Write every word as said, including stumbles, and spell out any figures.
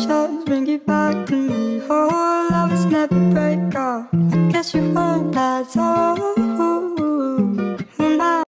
emotions bring you back to me. Oh, lovers never break up. I guess you weren't at all.